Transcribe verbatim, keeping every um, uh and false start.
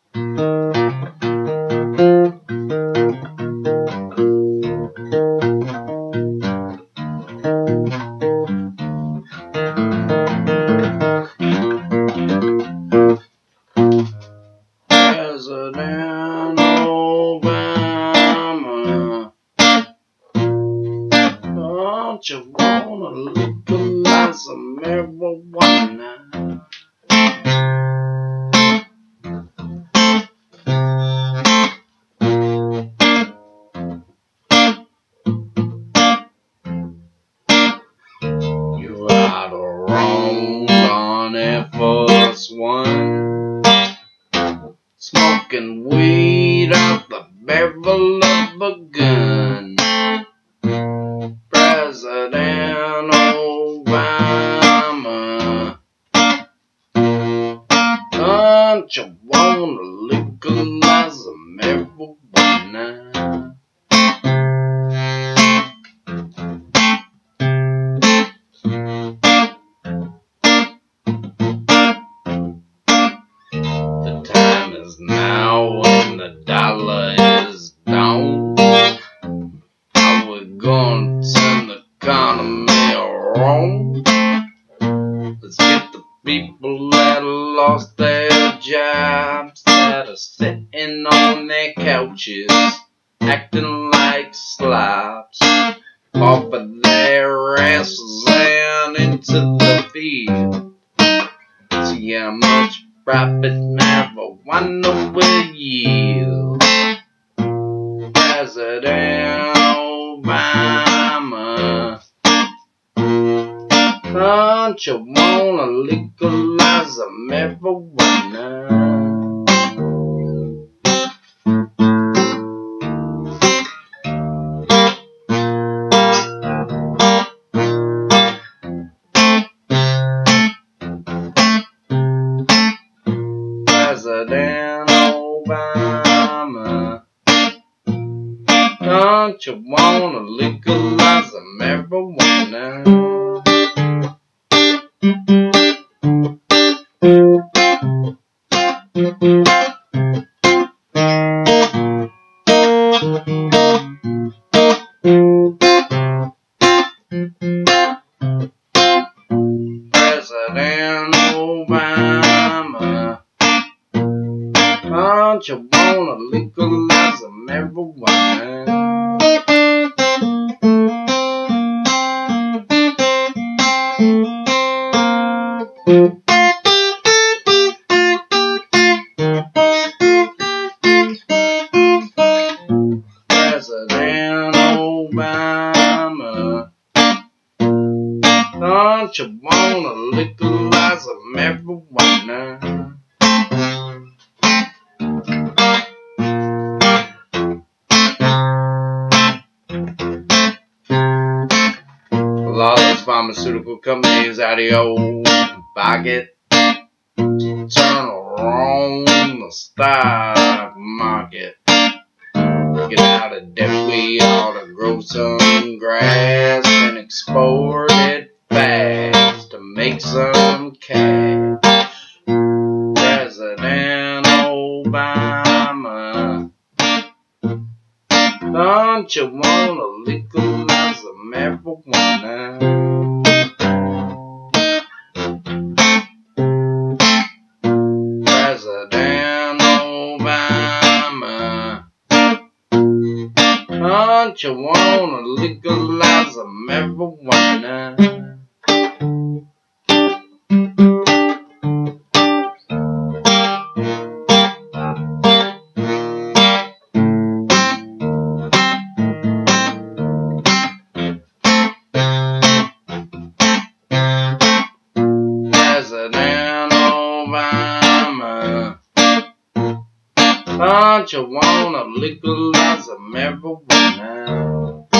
President Obama, don't you wanna legalize marijuana? You are the wrong on Air Force One, smoking weed out the barrel of a gun. President Obama, don't you wanna legalize marijuana? The time is now when the dollar is down. How we gonna turn the economy around? Let's get the people that lost their jobs, that are sitting on their couches, acting like slobs, off of their asses and into the field. See how much profit marijuana will yield. President Obama, don't you wanna legalize marijuana? President Obama, don't you wanna legalize marijuana? President Obama, don't you wanna legalize marijuana? President Obama, don't you wanna legalize marijuana? A lot of those pharmaceutical companies out of your pocket turn around the stock market. Get out of debt, we ought to grow some grass and export it fast to make some cash. President Obama, don't you wanna legalize marijuana? President Obama, don't you wanna legalize marijuana? President Obama, don't you wanna legalize marijuana?